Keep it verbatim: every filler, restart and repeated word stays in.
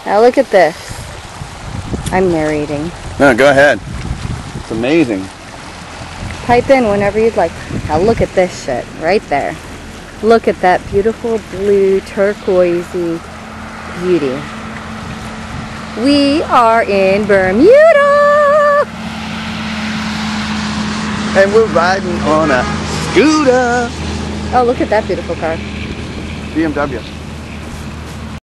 Now look at this. I'm narrating. No, go ahead. It's amazing. Pipe in whenever you'd like. Now look at this shit right there. Look at that beautiful blue turquoisey beauty. We are in Bermuda! And we're riding on a scooter. Oh, look at that beautiful car. B M W.